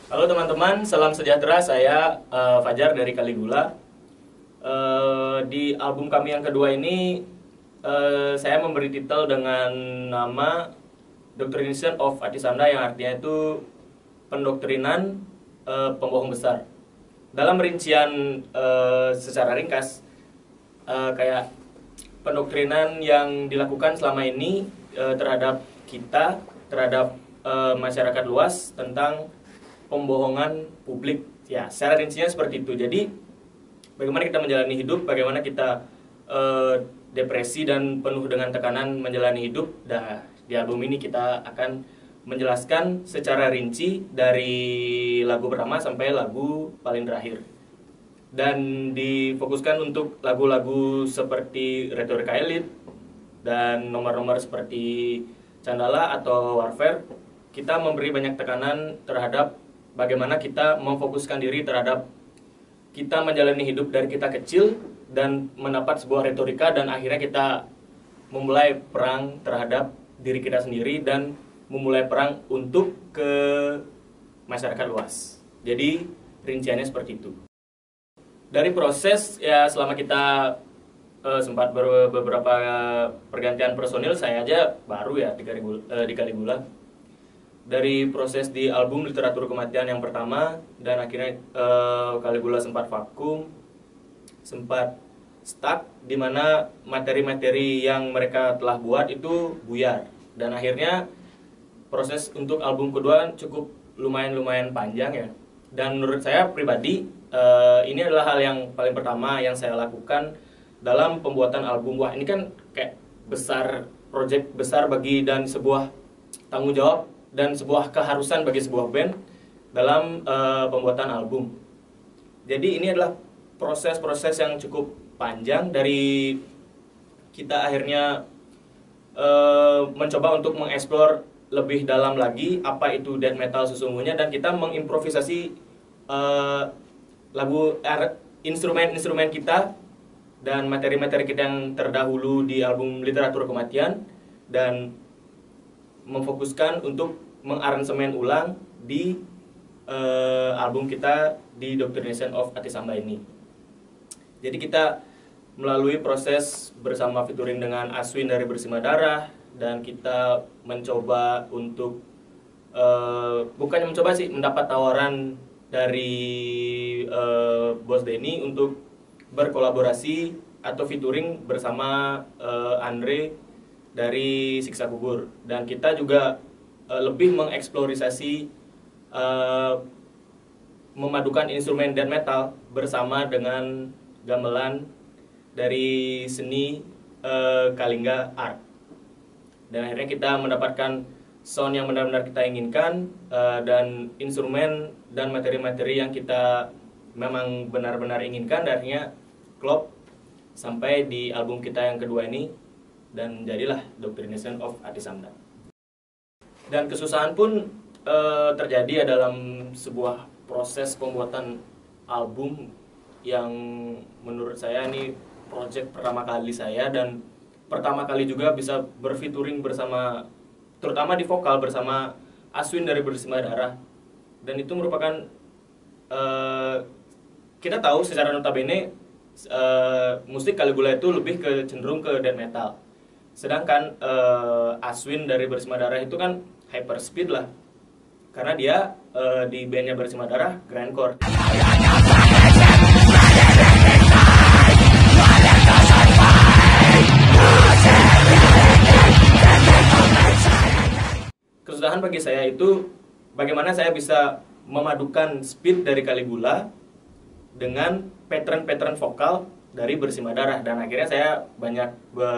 Halo teman-teman, salam sejahtera. Saya Fajar dari Caligula. Di album kami yang kedua ini, saya memberi titel dengan nama Doctrination of Atisanda, yang artinya itu pendoktrinan pembohong besar. Dalam rincian secara ringkas, kayak pendoktrinan yang dilakukan selama ini terhadap kita, terhadap masyarakat luas tentang pembohongan publik. Ya, secara rincinya seperti itu. Jadi, bagaimana kita menjalani hidup, bagaimana kita depresi dan penuh dengan tekanan menjalani hidup. Nah, di album ini kita akan menjelaskan secara rinci dari lagu pertama sampai lagu paling terakhir. Dan difokuskan untuk lagu-lagu seperti Retorika Elit dan nomor-nomor seperti Candala atau Warfare. Kita memberi banyak tekanan terhadap bagaimana kita memfokuskan diri terhadap kita menjalani hidup dari kita kecil dan mendapat sebuah retorika, dan akhirnya kita memulai perang terhadap diri kita sendiri dan memulai perang untuk ke masyarakat luas. Jadi rinciannya seperti itu. Dari proses ya, selama kita sempat beberapa pergantian personil, saya aja baru ya di Caligula. Dari proses di album Literatur Kematian yang pertama, dan akhirnya Caligula sempat vakum, sempat stuck, di mana materi-materi yang mereka telah buat itu buyar. Dan akhirnya proses untuk album kedua cukup lumayan panjang ya. Dan menurut saya pribadi, ini adalah hal yang paling pertama yang saya lakukan dalam pembuatan album. Wah, ini kan kayak besar, project besar bagi dan sebuah tanggung jawab dan sebuah keharusan bagi sebuah band dalam pembuatan album. Jadi ini adalah proses-proses yang cukup panjang dari kita akhirnya mencoba untuk mengeksplor lebih dalam lagi apa itu death metal sesungguhnya, dan kita mengimprovisasi instrumen-instrumen kita dan materi-materi kita yang terdahulu di album Literatur Kematian, dan memfokuskan untuk mengaransemen ulang di album kita di Doctrination of Atisanda ini. Jadi kita melalui proses bersama featuring dengan Aswin dari Bersima Darah, dan kita mencoba untuk bukannya mencoba sih, mendapat tawaran dari Bos Denny untuk berkolaborasi atau featuring bersama Andre dari Siksa Kubur. Dan kita juga lebih mengeksplorasi memadukan instrumen death metal bersama dengan gamelan dari seni Kalingga Art. Dan akhirnya kita mendapatkan sound yang benar-benar kita inginkan, dan instrumen dan materi-materi yang kita memang benar-benar inginkan, dan akhirnya klop sampai di album kita yang kedua ini, dan jadilah Doctrination of Atisanda. Dan kesusahan pun terjadi dalam sebuah proses pembuatan album yang menurut saya ini project pertama kali saya, dan pertama kali juga bisa berfeaturing bersama, terutama di vokal bersama Aswin dari Bersima Darah. Dan itu merupakan kita tahu secara notabene musik Caligula itu lebih cenderung ke death metal. Sedangkan Aswin dari Bersima Darah itu kan hyper speed lah, karena dia di bandnya Bersima Darah grindcore. Kesusahan bagi saya itu bagaimana saya bisa memadukan speed dari Caligula dengan pattern-pattern vokal dari Bersima Darah. Dan akhirnya saya banyak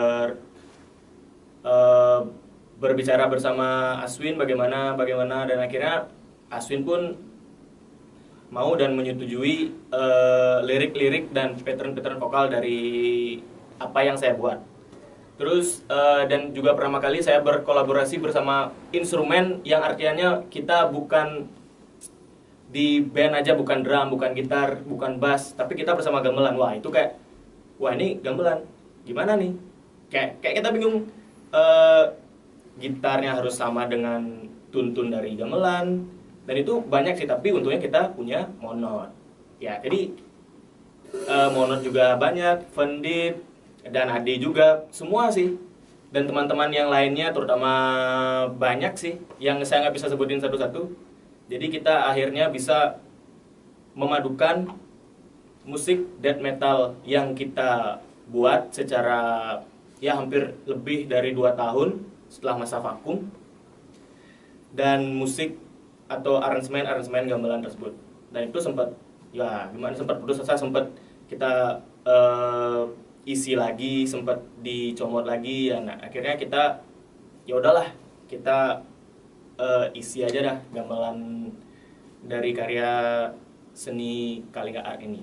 berbicara bersama Aswin bagaimana, dan akhirnya Aswin pun mau dan menyetujui lirik-lirik dan pattern-pattern vokal dari apa yang saya buat. Terus dan juga pertama kali saya berkolaborasi bersama instrumen yang artinya kita bukan di band aja, bukan drum, bukan gitar, bukan bass, tapi kita bersama gamelan. Wah, itu kayak, wah ini gamelan gimana nih? Kayak kita bingung, gitarnya harus sama dengan tuntun dari gamelan, Dan itu banyak sih, tapi untungnya kita punya Monot. Ya, jadi Monot juga banyak, Vendit, dan Ade juga, semua sih. Dan teman-teman yang lainnya terutama banyak sih, yang saya nggak bisa sebutin satu-satu. Jadi kita akhirnya bisa memadukan musik death metal yang kita buat secara ya hampir lebih dari 2 tahun setelah masa vakum, dan musik atau aransemen gamelan tersebut. Dan itu sempat ya gimana, sempat putus asa, sempat kita isi lagi, sempat dicomot lagi ya. Nah, akhirnya kita ya udahlah, kita isi aja dah gamelan dari karya seni Kalinga Art ini.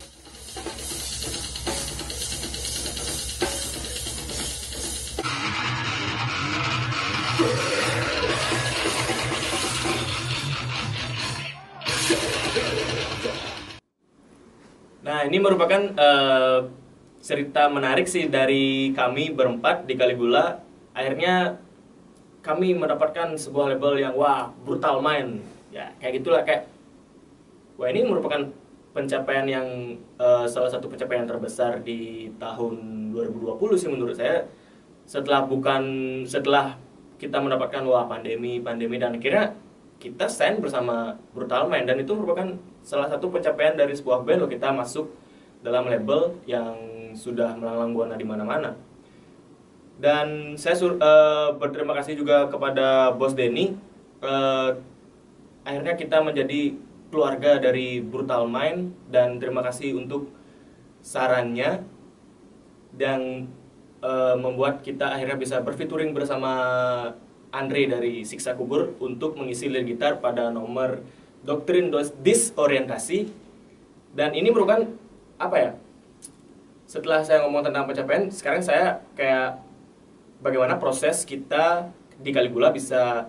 Nah, ini merupakan cerita menarik sih dari kami berempat di Caligula. Akhirnya kami mendapatkan sebuah label yang wah, Brutal Mind. Ya, kayak gitulah, kayak wah, ini merupakan pencapaian yang salah satu pencapaian terbesar di tahun 2020 sih menurut saya. Setelah kita mendapatkan wah pandemi dan akhirnya kita sign bersama Brutal Mind, dan itu merupakan salah satu pencapaian dari sebuah band loh, kita masuk dalam label yang sudah melanglang buana di mana-mana. Dan saya berterima kasih juga kepada Bos Denny. Akhirnya kita menjadi keluarga dari Brutal Mind, dan terima kasih untuk sarannya dan membuat kita akhirnya bisa berfeaturing bersama Andre dari Siksa Kubur untuk mengisi lead gitar pada nomor Doktrin Disorientasi. Dan ini merupakan apa ya? Setelah saya ngomong tentang pencapaian, sekarang saya kayak bagaimana proses kita di Caligula bisa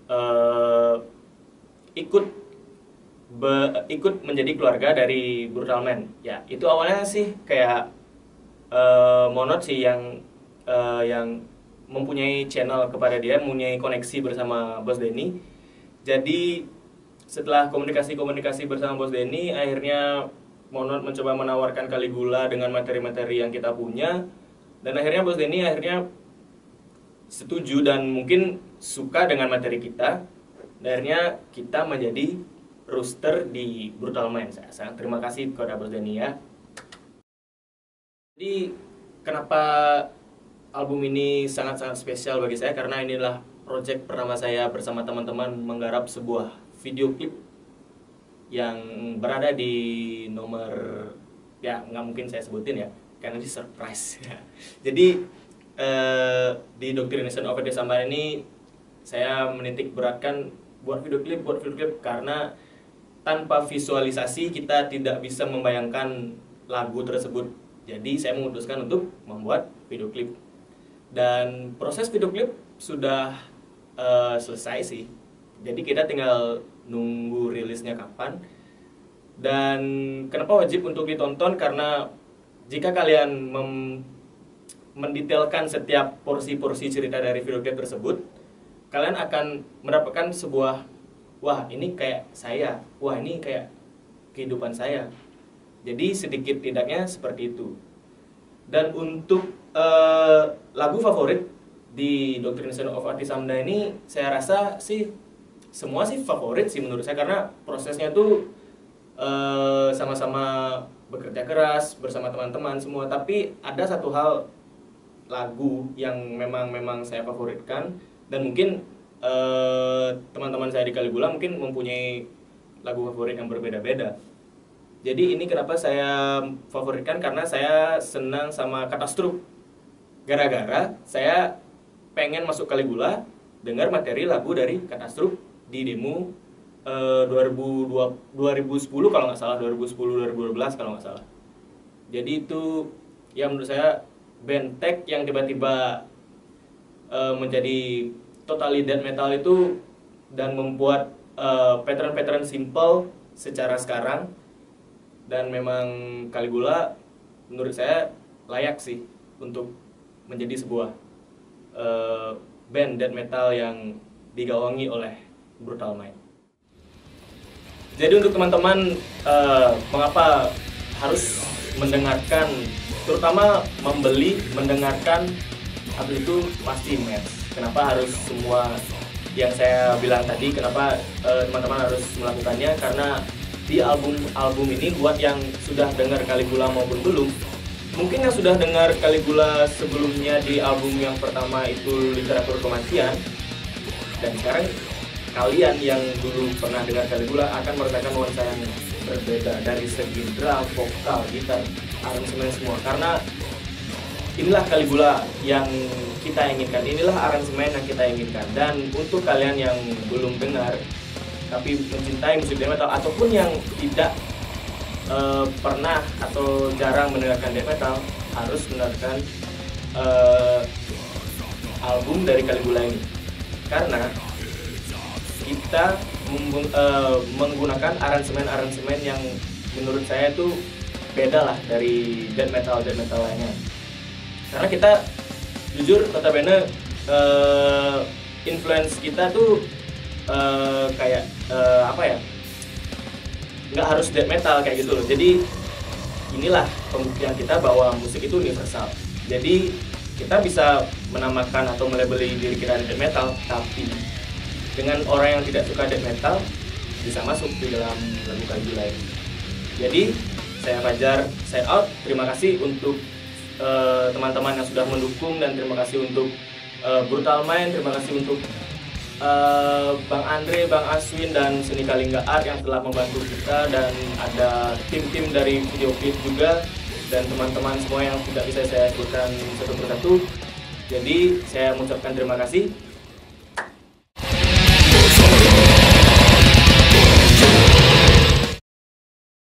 ikut menjadi keluarga dari Brutal Man. Ya, itu awalnya sih kayak Monot sih yang mempunyai channel kepada dia, mempunyai koneksi bersama Bos Denny. Jadi setelah komunikasi bersama Bos Denny, akhirnya Monot mencoba menawarkan Caligula dengan materi-materi yang kita punya, dan akhirnya Bos Denny setuju dan mungkin suka dengan materi kita. Dan akhirnya kita menjadi roster di Brutal Mind. Saya sangat terima kasih kepada Bos Denny ya. Jadi kenapa album ini sangat-sangat spesial bagi saya, karena inilah project pertama saya bersama teman-teman menggarap sebuah video klip yang berada di nomor, ya nggak mungkin saya sebutin ya karena ini surprise. Jadi di Doctrination of Desambar ini saya menitik beratkan buat video klip karena tanpa visualisasi kita tidak bisa membayangkan lagu tersebut. Jadi saya memutuskan untuk membuat video klip, dan proses video klip sudah selesai sih. Jadi kita tinggal nunggu rilisnya kapan. Dan kenapa wajib untuk ditonton? Karena jika kalian mendetailkan setiap porsi-porsi cerita dari video klip tersebut, kalian akan mendapatkan sebuah wah ini kayak saya, wah ini kayak kehidupan saya. Jadi sedikit tidaknya seperti itu. Dan untuk lagu favorit di Doctrination of Artis Samda ini, saya rasa sih semua sih favorit sih menurut saya, karena prosesnya tuh sama-sama bekerja keras bersama teman-teman semua. Tapi ada satu hal lagu yang memang saya favoritkan, dan mungkin teman-teman saya di Caligula mungkin mempunyai lagu favorit yang berbeda-beda. Jadi ini kenapa saya favoritkan, karena saya senang sama Katastruk. Gara-gara saya pengen masuk Caligula dengar materi lagu dari Katastruk di demo 2010 kalau nggak salah, 2010-2012 kalau nggak salah. Jadi itu ya menurut saya band tech yang tiba-tiba menjadi totally death metal itu, dan membuat pattern-pattern simple secara sekarang. Dan memang Caligula menurut saya layak sih untuk menjadi sebuah band death metal yang digawangi oleh Brutal Mind. Jadi untuk teman-teman, mengapa harus mendengarkan, terutama membeli, mendengarkan, habis itu pasti match. Kenapa harus semua yang saya bilang tadi, kenapa teman-teman harus melakukannya? Karena di album ini buat yang sudah dengar Caligula maupun belum, mungkin yang sudah dengar Caligula sebelumnya di album yang pertama itu Literatur Kematian, dan sekarang kalian yang dulu pernah dengar Caligula akan merasakan nuansa yang berbeda dari segi drum, vokal, gitar, aransemen semua. Karena inilah Caligula yang kita inginkan, inilah aransemen yang kita inginkan. Dan untuk kalian yang belum dengar tapi mencintai musik death metal, ataupun yang tidak pernah atau jarang mendengarkan death metal, harus mendengarkan album dari Caligula ini. Karena kita menggunakan aransemen yang menurut saya itu beda lah dari death metal lainnya. Karena kita jujur notabene influence kita tuh kayak apa ya, nggak harus death metal kayak gitu loh. Jadi inilah pembuktian kita bahwa musik itu universal. Jadi kita bisa menamakan atau melabeli diri kita death metal, tapi dengan orang yang tidak suka death metal bisa masuk di dalam lagu Caligula ini. Jadi saya Fajar, sign out. Terima kasih untuk teman-teman yang sudah mendukung, dan terima kasih untuk Brutal Mind, terima kasih untuk Bang Andre, Bang Aswin, dan Seni Kalingga Art yang telah membantu kita, dan ada tim-tim dari video klip juga, dan teman-teman semua yang tidak bisa saya sebutkan satu persatu. Jadi saya mengucapkan terima kasih.